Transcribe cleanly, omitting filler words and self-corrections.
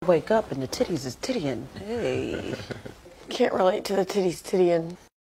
wake up and the titties is tittying. Hey. Can't relate to the titties tittying.